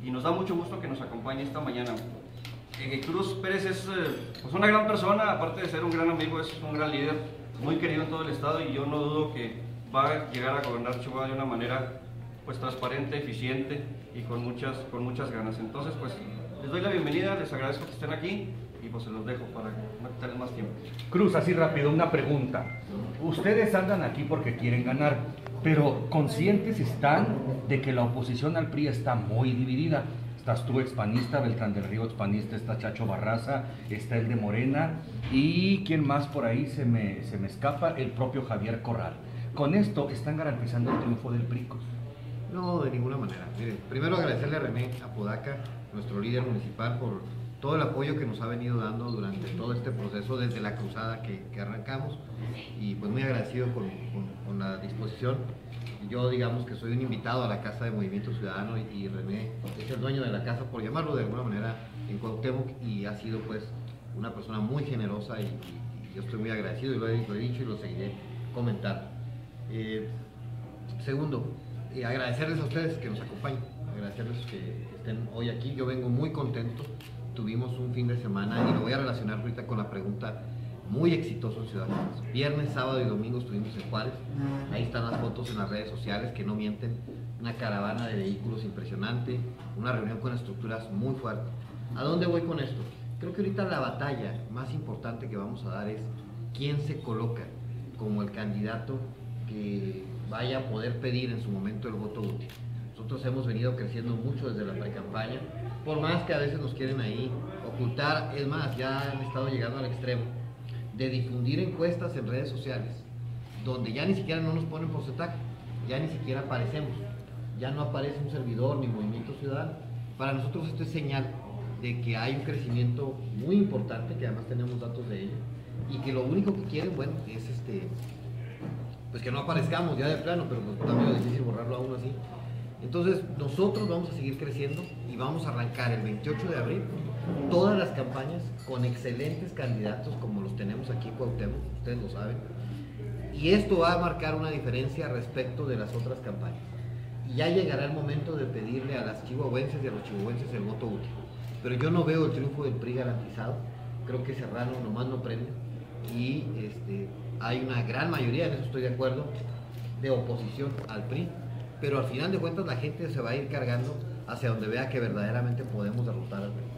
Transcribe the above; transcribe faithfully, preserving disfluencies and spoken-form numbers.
y nos da mucho gusto que nos acompañe esta mañana. Eh, Cruz Pérez es eh, pues una gran persona, aparte de ser un gran amigo, es un gran líder, muy querido en todo el estado, y yo no dudo que va a llegar a gobernar Chihuahua de una manera pues transparente, eficiente y con muchas, con muchas ganas. Entonces pues les doy la bienvenida, les agradezco que estén aquí y pues se los dejo para no quitarles más tiempo. Cruz, así rápido, una pregunta. Ustedes andan aquí porque quieren ganar, pero conscientes están de que la oposición al P R I está muy dividida. Estás tú, expanista, Beltrán del Río, expanista, está Chacho Barraza, está el de Morena, y ¿quién más por ahí se me, se me escapa? El propio Javier Corral. ¿Con esto están garantizando el triunfo del P R I? No, de ninguna manera. Miren, primero agradecerle a René Apodaca, nuestro líder municipal, por todo el apoyo que nos ha venido dando durante todo este proceso, desde la cruzada que, que arrancamos, y pues muy agradecido con, con, con la disposición. Yo digamos que soy un invitado a la Casa de Movimiento Ciudadano, y, y René es el dueño de la casa, por llamarlo de alguna manera, en Cuauhtémoc, y ha sido pues una persona muy generosa, y, y, y yo estoy muy agradecido, y lo he, lo he dicho y lo seguiré comentando. Eh, segundo, eh, agradecerles a ustedes que nos acompañen, agradecerles que, que estén hoy aquí. Yo vengo muy contento. Tuvimos un fin de semana, y lo voy a relacionar ahorita con la pregunta, muy exitoso en Ciudad Juárez. Viernes, sábado y domingo estuvimos en Juárez. Ahí están las fotos en las redes sociales que no mienten. Una caravana de vehículos impresionante, una reunión con estructuras muy fuertes. ¿A dónde voy con esto? Creo que ahorita la batalla más importante que vamos a dar es quién se coloca como el candidato que vaya a poder pedir en su momento el voto útil. Nosotros hemos venido creciendo mucho desde la pre-campaña, por más que a veces nos quieren ahí ocultar. Es más, ya han estado llegando al extremo de difundir encuestas en redes sociales, donde ya ni siquiera no nos ponen porcentaje, ya ni siquiera aparecemos, ya no aparece un servidor ni Movimiento Ciudadano. Para nosotros esto es señal de que hay un crecimiento muy importante, que además tenemos datos de ello, y que lo único que quieren, bueno, es este, pues que no aparezcamos ya de plano, pero pues está medio difícil borrarlo aún así. Entonces nosotros vamos a seguir creciendo, y vamos a arrancar el veintiocho de abril todas las campañas con excelentes candidatos como los tenemos aquí en Cuauhtémoc, ustedes lo saben, y esto va a marcar una diferencia respecto de las otras campañas. Y ya llegará el momento de pedirle a las chihuahuenses y a los chihuahuenses el voto útil, pero yo no veo el triunfo del P R I garantizado. Creo que Serrano nomás no prende, y este, hay una gran mayoría, en eso estoy de acuerdo, de oposición al P R I, pero al final de cuentas la gente se va a ir cargando hacia donde vea que verdaderamente podemos derrotar al P R I.